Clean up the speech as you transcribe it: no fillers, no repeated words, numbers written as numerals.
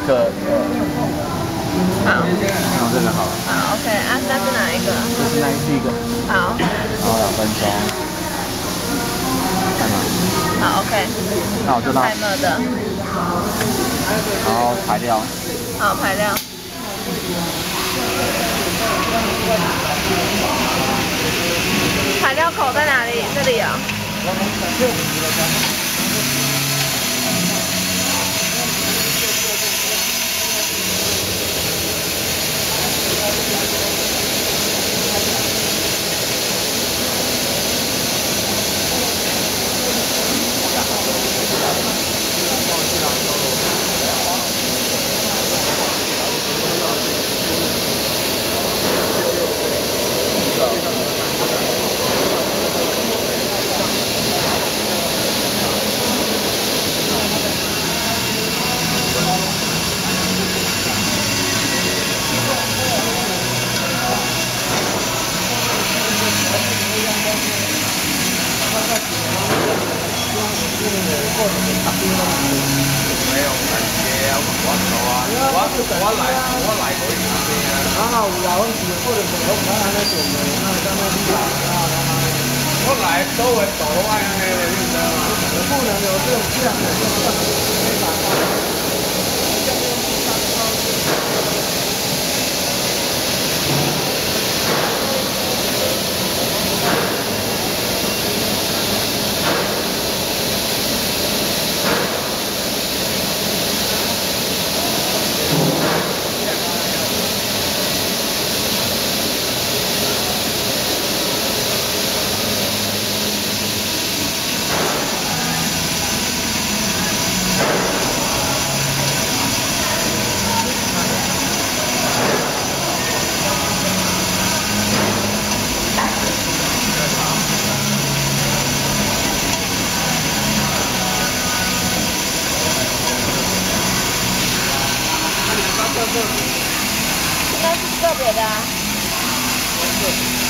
个。 好。 用这个好了。 好 ，OK 啊，那是哪一个？ 这是那第一个。 好。 然后2分钟。看吗？ 好 ，OK。 那我就让。 泰勒的。 然后排料。 好，排料。材料口在哪里？这里啊。 我来周围走都爱那个，你知道吗？不能有这种这样的状况，没办法。应该是个别的啊。